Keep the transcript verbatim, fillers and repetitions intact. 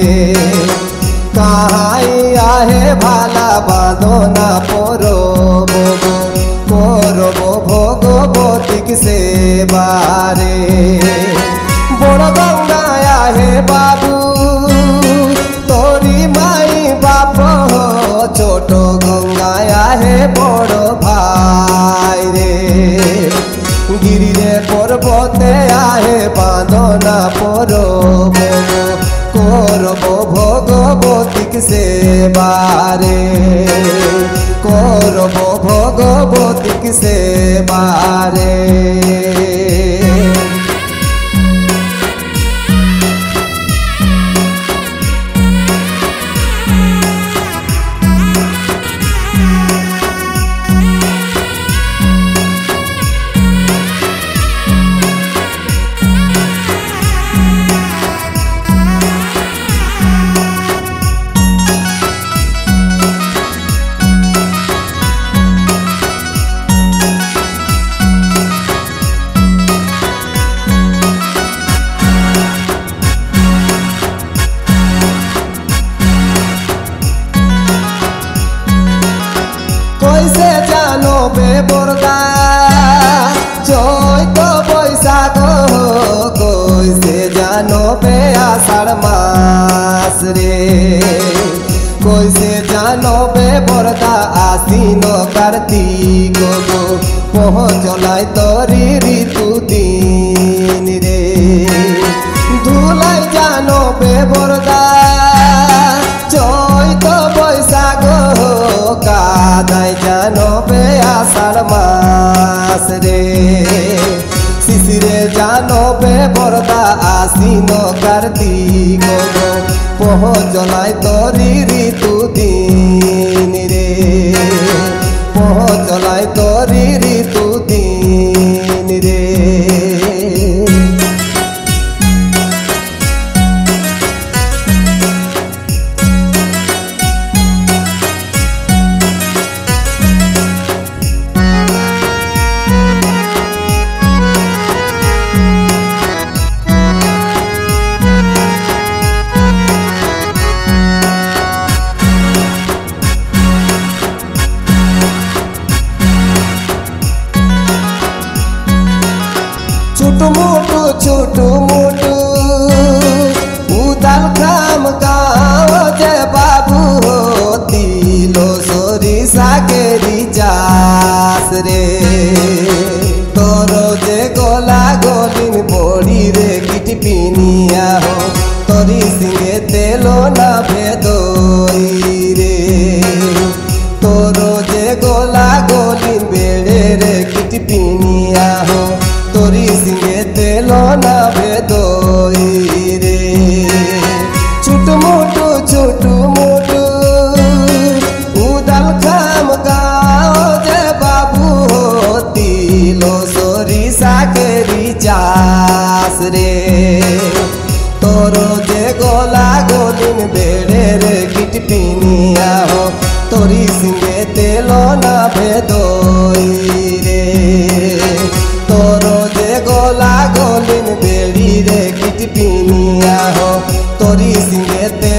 कहाई आहे भाला बांधना पोरो बोगो करबो भगवती से बारे बड़ गंगा आहे बाबू तोरी माई बाप छोट गंगा आहे बड़ भाई रे गिरी रे पर्वते आहे बांधना पोरो करबो भगवती से बारे करबो भगवती से बारे। कैसे जानो बे बरदा चैत बैसाख कैसे जानो बे आषाढ़ मास रे कैसे जानो बे बरदा आसीन कार्तिक गो पहुँचलाई तोरी ऋतु दिन रे धुलाई जानो बे बरदा चैत बैसाख कादाय जानो बे आषाढ़ मास रे शिशिरे जानो बे बरदा आसीन कार्तिक पहुँचलाई तोरी ऋतु दिन रे पहुँचलाई तोरी ऋतु दिन रे। छोटू मोटू छोटू मोटू उदाल काम गाँव जय बाबू तिलो सोरिषा केरी चास रे तोरो जे गोला गोलिन बोड़ी रे किटी पिनिया हो तोरी सिंगे तेलो ना भेदोई रे तोरो जे गोला गोलिन बेड़े रे किटी पिनिया हो तोरी सिंगे तेलो ना भेदोई रे छोटू मोटू छोटू मोटू उदाल खाम गाँव जय बाबू तिलो सोरिषा केरी चास रे तोरो जे गोला गोलिन बेड़े रे किट पिनिया हो तोरी सिंगे तेलो ना भेदोई रे तोरो जे गोला गोलिन बेड़ी रे किट पिनिया हो तोरी सिंगे ते